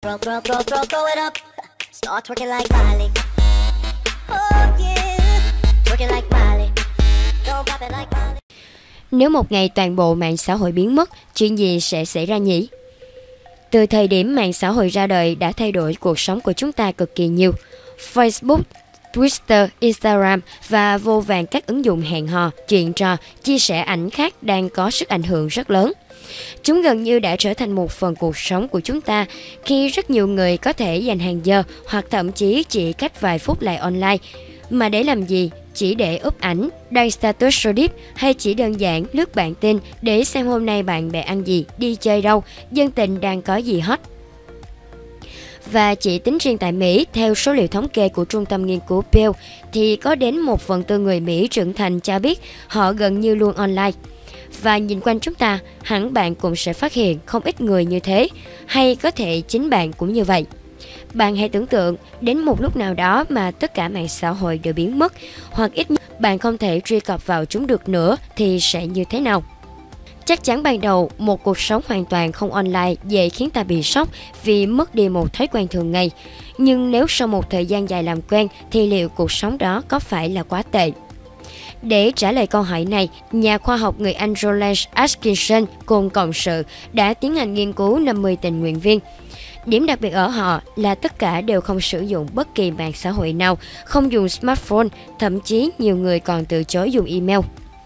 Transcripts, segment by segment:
Throw it up. Start twerking like Miley. Oh yeah. Twerking like Miley. Don't pop it like Miley. Nếu một ngày toàn bộ mạng xã hội biến mất, chuyện gì sẽ xảy ra nhỉ? Từ thời điểm mạng xã hội ra đời đã thay đổi cuộc sống của chúng ta cực kỳ nhiều. Facebook, Twitter, Instagram và vô vàn các ứng dụng hẹn hò, chuyện trò, chia sẻ ảnh khác đang có sức ảnh hưởng rất lớn. Chúng gần như đã trở thành một phần cuộc sống của chúng ta khi rất nhiều người có thể dành hàng giờ hoặc thậm chí chỉ cách vài phút lại online. Mà để làm gì? Chỉ để up ảnh, đăng status số deep hay chỉ đơn giản lướt bản tin để xem hôm nay bạn bè ăn gì, đi chơi đâu, dân tình đang có gì hot. Và chỉ tính riêng tại Mỹ, theo số liệu thống kê của Trung tâm Nghiên cứu Pew, thì có đến 1/4 người Mỹ trưởng thành cho biết họ gần như luôn online. Và nhìn quanh chúng ta, hẳn bạn cũng sẽ phát hiện không ít người như thế, hay có thể chính bạn cũng như vậy. Bạn hãy tưởng tượng đến một lúc nào đó mà tất cả mạng xã hội đều biến mất, hoặc ít nhất bạn không thể truy cập vào chúng được nữa thì sẽ như thế nào? Chắc chắn ban đầu, một cuộc sống hoàn toàn không online dễ khiến ta bị sốc vì mất đi một thói quen thường ngày. Nhưng nếu sau một thời gian dài làm quen thì liệu cuộc sống đó có phải là quá tệ? Để trả lời câu hỏi này, nhà khoa học người Anh Roland Atkinson cùng cộng sự đã tiến hành nghiên cứu 50 tình nguyện viên. Điểm đặc biệt ở họ là tất cả đều không sử dụng bất kỳ mạng xã hội nào, không dùng smartphone, thậm chí nhiều người còn từ chối dùng email.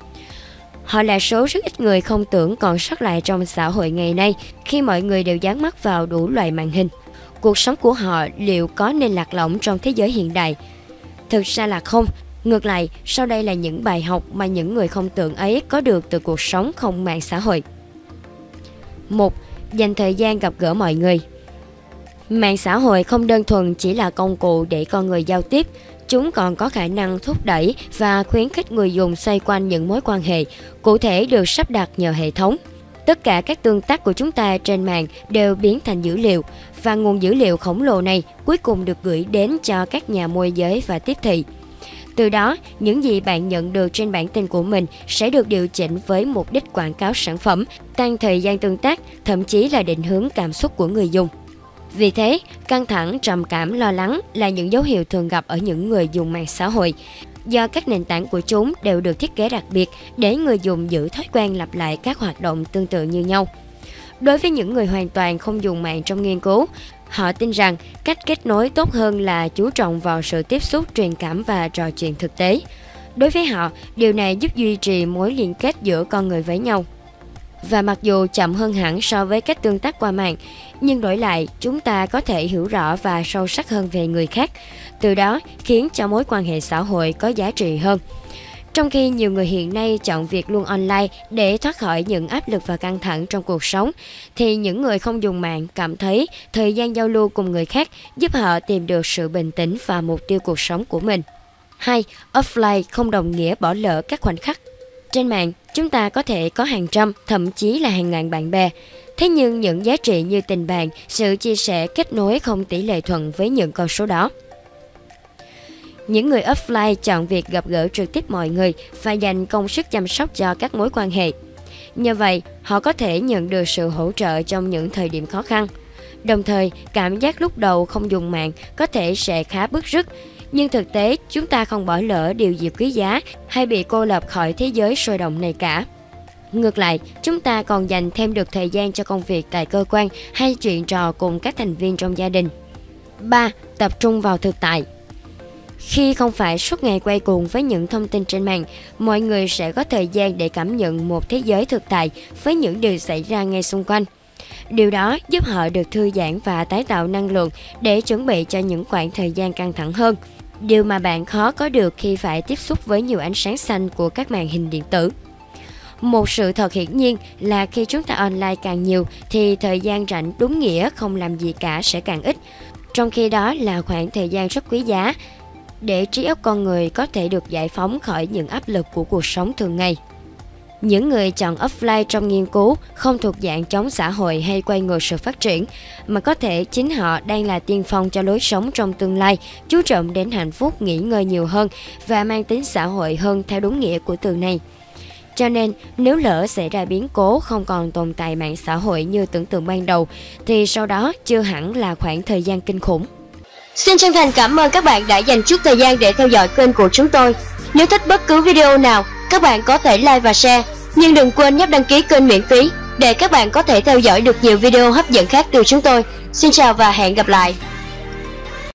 Họ là số rất ít người không tưởng còn sót lại trong xã hội ngày nay khi mọi người đều dán mắt vào đủ loại màn hình. Cuộc sống của họ liệu có nên lạc lõng trong thế giới hiện đại? Thực ra là không. Ngược lại, sau đây là những bài học mà những người không tưởng ấy có được từ cuộc sống không mạng xã hội. 1. Dành thời gian gặp gỡ mọi người. Mạng xã hội không đơn thuần chỉ là công cụ để con người giao tiếp, chúng còn có khả năng thúc đẩy và khuyến khích người dùng xoay quanh những mối quan hệ, cụ thể được sắp đặt nhờ hệ thống. Tất cả các tương tác của chúng ta trên mạng đều biến thành dữ liệu, và nguồn dữ liệu khổng lồ này cuối cùng được gửi đến cho các nhà môi giới và tiếp thị. Từ đó, những gì bạn nhận được trên bản tin của mình sẽ được điều chỉnh với mục đích quảng cáo sản phẩm, tăng thời gian tương tác, thậm chí là định hướng cảm xúc của người dùng. Vì thế, căng thẳng, trầm cảm, lo lắng là những dấu hiệu thường gặp ở những người dùng mạng xã hội, do các nền tảng của chúng đều được thiết kế đặc biệt để người dùng giữ thói quen lặp lại các hoạt động tương tự như nhau. Đối với những người hoàn toàn không dùng mạng trong nghiên cứu, họ tin rằng cách kết nối tốt hơn là chú trọng vào sự tiếp xúc, truyền cảm và trò chuyện thực tế. Đối với họ, điều này giúp duy trì mối liên kết giữa con người với nhau. Và mặc dù chậm hơn hẳn so với cách tương tác qua mạng, nhưng đổi lại chúng ta có thể hiểu rõ và sâu sắc hơn về người khác, từ đó khiến cho mối quan hệ xã hội có giá trị hơn. Trong khi nhiều người hiện nay chọn việc luôn online để thoát khỏi những áp lực và căng thẳng trong cuộc sống, thì những người không dùng mạng cảm thấy thời gian giao lưu cùng người khác giúp họ tìm được sự bình tĩnh và mục tiêu cuộc sống của mình. 2. Offline không đồng nghĩa bỏ lỡ các khoảnh khắc. Trên mạng, chúng ta có thể có hàng trăm, thậm chí là hàng ngàn bạn bè. Thế nhưng những giá trị như tình bạn, sự chia sẻ, kết nối không tỷ lệ thuận với những con số đó. Những người offline chọn việc gặp gỡ trực tiếp mọi người và dành công sức chăm sóc cho các mối quan hệ. Nhờ vậy, họ có thể nhận được sự hỗ trợ trong những thời điểm khó khăn. Đồng thời, cảm giác lúc đầu không dùng mạng có thể sẽ khá bứt rứt, nhưng thực tế chúng ta không bỏ lỡ điều gì quý giá hay bị cô lập khỏi thế giới sôi động này cả. Ngược lại, chúng ta còn dành thêm được thời gian cho công việc tại cơ quan hay chuyện trò cùng các thành viên trong gia đình. 3. Tập trung vào thực tại. Khi không phải suốt ngày quay cuồng với những thông tin trên mạng, mọi người sẽ có thời gian để cảm nhận một thế giới thực tại với những điều xảy ra ngay xung quanh. Điều đó giúp họ được thư giãn và tái tạo năng lượng để chuẩn bị cho những khoảng thời gian căng thẳng hơn. Điều mà bạn khó có được khi phải tiếp xúc với nhiều ánh sáng xanh của các màn hình điện tử. Một sự thật hiển nhiên là khi chúng ta online càng nhiều thì thời gian rảnh đúng nghĩa không làm gì cả sẽ càng ít. Trong khi đó là khoảng thời gian rất quý giá để trí óc con người có thể được giải phóng khỏi những áp lực của cuộc sống thường ngày. Những người chọn offline trong nghiên cứu không thuộc dạng chống xã hội hay quay ngược sự phát triển, mà có thể chính họ đang là tiên phong cho lối sống trong tương lai, chú trọng đến hạnh phúc, nghỉ ngơi nhiều hơn và mang tính xã hội hơn theo đúng nghĩa của từ này. Cho nên, nếu lỡ xảy ra biến cố không còn tồn tại mạng xã hội như tưởng tượng ban đầu, thì sau đó chưa hẳn là khoảng thời gian kinh khủng. Xin chân thành cảm ơn các bạn đã dành chút thời gian để theo dõi kênh của chúng tôi. Nếu thích bất cứ video nào, các bạn có thể like và share. Nhưng đừng quên nhấp đăng ký kênh miễn phí để các bạn có thể theo dõi được nhiều video hấp dẫn khác từ chúng tôi. Xin chào và hẹn gặp lại.